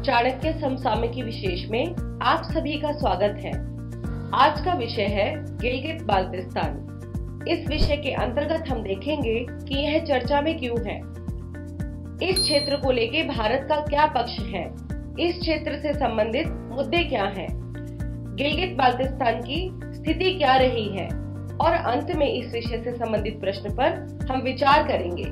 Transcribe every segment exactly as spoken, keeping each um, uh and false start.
चाणक्य समसामयिकी विशेष में आप सभी का स्वागत है। आज का विषय है गिलगित बाल्टिस्तान। इस विषय के अंतर्गत हम देखेंगे कि यह चर्चा में क्यों है, इस क्षेत्र को लेके भारत का क्या पक्ष है, इस क्षेत्र से संबंधित मुद्दे क्या हैं, गिलगित बाल्टिस्तान की स्थिति क्या रही है और अंत में इस विषय से संबंधित प्रश्न पर हम विचार करेंगे।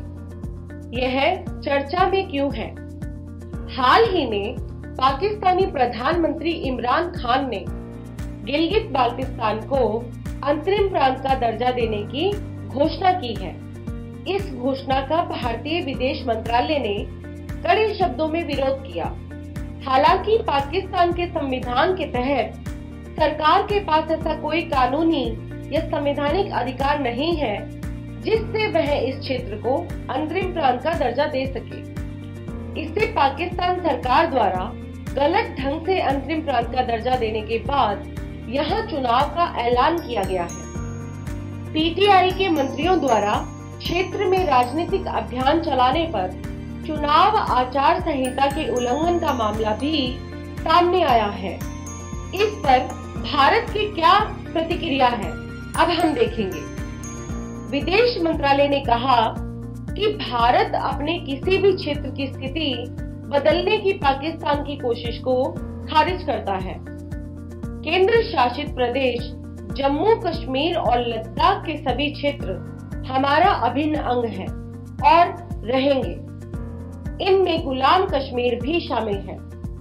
यह चर्चा में क्यों है। हाल ही में पाकिस्तानी प्रधानमंत्री इमरान खान ने गिलगित बाल्टिस्तान को अंतरिम प्रांत का दर्जा देने की घोषणा की है। इस घोषणा का भारतीय विदेश मंत्रालय ने कड़े शब्दों में विरोध किया। हालांकि पाकिस्तान के संविधान के तहत सरकार के पास ऐसा कोई कानूनी या संवैधानिक अधिकार नहीं है जिससे वह इस क्षेत्र को अंतरिम प्रांत का दर्जा दे सके। इससे पाकिस्तान सरकार द्वारा गलत ढंग से अंतरिम प्रांत का दर्जा देने के बाद यहां चुनाव का ऐलान किया गया है। पीटीआई के मंत्रियों द्वारा क्षेत्र में राजनीतिक अभियान चलाने पर चुनाव आचार संहिता के उल्लंघन का मामला भी सामने आया है। इस पर भारत की क्या प्रतिक्रिया है, अब हम देखेंगे। विदेश मंत्रालय ने कहा कि भारत अपने किसी भी क्षेत्र की स्थिति बदलने की पाकिस्तान की कोशिश को खारिज करता है। केंद्र शासित प्रदेश जम्मू कश्मीर और लद्दाख के सभी क्षेत्र हमारा अभिन्न अंग है और रहेंगे। इनमें गुलाम कश्मीर भी शामिल है।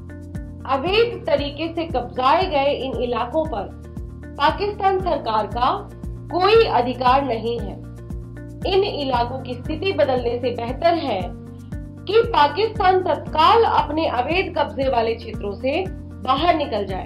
अवैध तरीके से कब्जाए गए इन इलाकों पर पाकिस्तान सरकार का कोई अधिकार नहीं है। इन इलाकों की स्थिति बदलने से बेहतर है कि पाकिस्तान तत्काल अपने अवैध कब्जे वाले क्षेत्रों से बाहर निकल जाए।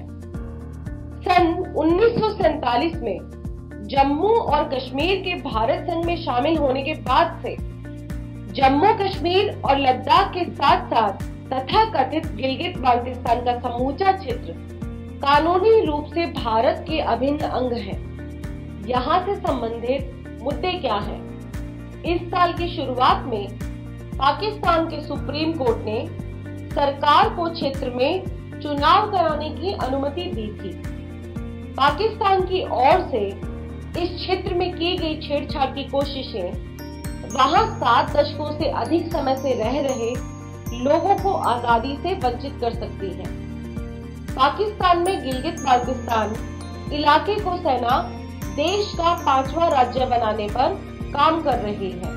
सन उन्नीस सौ सैंतालीस में जम्मू और कश्मीर के भारत संघ में शामिल होने के बाद से जम्मू कश्मीर और लद्दाख के साथ साथ तथा कथित गिलगित बाल्टिस्तान का समूचा क्षेत्र कानूनी रूप से भारत के अभिन्न अंग है। यहाँ से संबंधित मुद्दे क्या हैं? इस साल की शुरुआत में पाकिस्तान के सुप्रीम कोर्ट ने सरकार को क्षेत्र में चुनाव कराने की अनुमति दी थी। पाकिस्तान की ओर से इस क्षेत्र में की गई छेड़छाड़ की कोशिशें वहां सात दशकों से अधिक समय से रह रहे लोगों को आजादी से वंचित कर सकती है। पाकिस्तान में गिलगित बाल्टिस्तान इलाके को सेना देश का पांचवा राज्य बनाने पर काम कर रही है।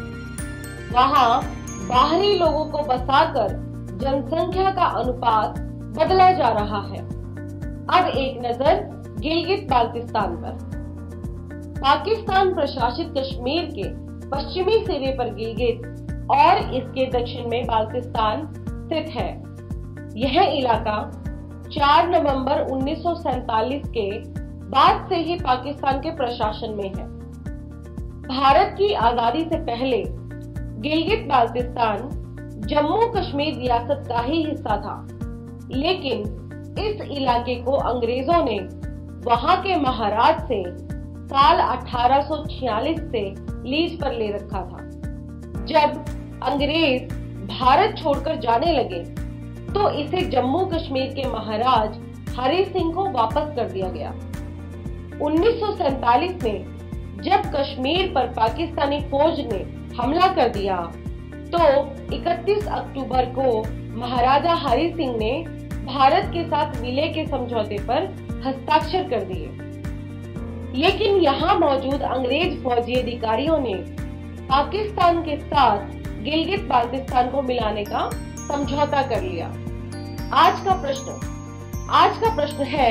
वहां बाहरी लोगों को बसाकर जनसंख्या का अनुपात बदला जा रहा है। अब एक नजर गिलगित बाल्टिस्तान पर। पाकिस्तान प्रशासित कश्मीर के पश्चिमी सिरे पर गिलगित और इसके दक्षिण में बाल्टिस्तान स्थित है। यह इलाका चार नवंबर उन्नीस सौ सैंतालीस के बाद से ही पाकिस्तान के प्रशासन में है। भारत की आजादी से पहले गिलगित बाल्टिस्तान जम्मू कश्मीर रियासत का ही हिस्सा था, लेकिन इस इलाके को अंग्रेजों ने वहां के महाराज से साल अठारह सौ छियालीस से लीज पर ले रखा था। जब अंग्रेज भारत छोड़कर जाने लगे तो इसे जम्मू कश्मीर के महाराज हरि सिंह को वापस कर दिया गया। उन्नीस सौ सैंतालीस में जब कश्मीर पर पाकिस्तानी फौज ने हमला कर दिया तो इकतीस अक्टूबर को महाराजा हरि सिंह ने भारत के साथ विलय के समझौते पर हस्ताक्षर कर दिए। लेकिन यहाँ मौजूद अंग्रेज फौजी अधिकारियों ने पाकिस्तान के साथ गिलगित बाल्टिस्तान को मिलाने का समझौता कर लिया। आज का प्रश्न आज का प्रश्न है,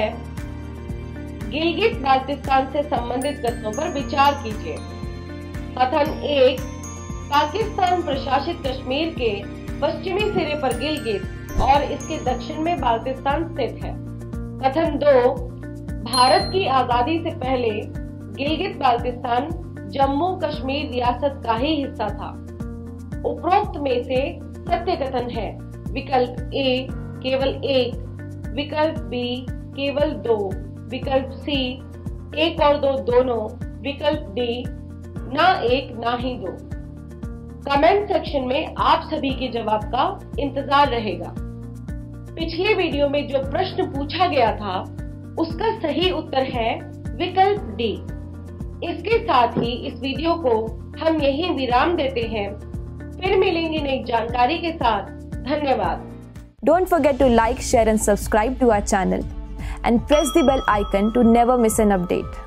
गिलगित बाल्टिस्तान से संबंधित कथनों पर विचार कीजिए। कथन एक, पाकिस्तान प्रशासित कश्मीर के पश्चिमी सिरे पर गिलगित और इसके दक्षिण में बाल्टिस्तान स्थित है। कथन दो, भारत की आजादी से पहले गिलगित बाल्टिस्तान जम्मू कश्मीर रियासत का ही हिस्सा था। उपरोक्त में से सत्य कथन है। विकल्प ए केवल एक, विकल्प बी केवल दो, विकल्प सी एक और दो दोनों, विकल्प डी ना एक ना ही दो। कमेंट सेक्शन में आप सभी के जवाब का इंतजार रहेगा। पिछले वीडियो में जो प्रश्न पूछा गया था उसका सही उत्तर है विकल्प डी। इसके साथ ही इस वीडियो को हम यहीं विराम देते हैं। फिर मिलेंगे नई जानकारी के साथ। धन्यवाद। Don't forget to like, share and subscribe to our channel and press the bell icon to never miss an update.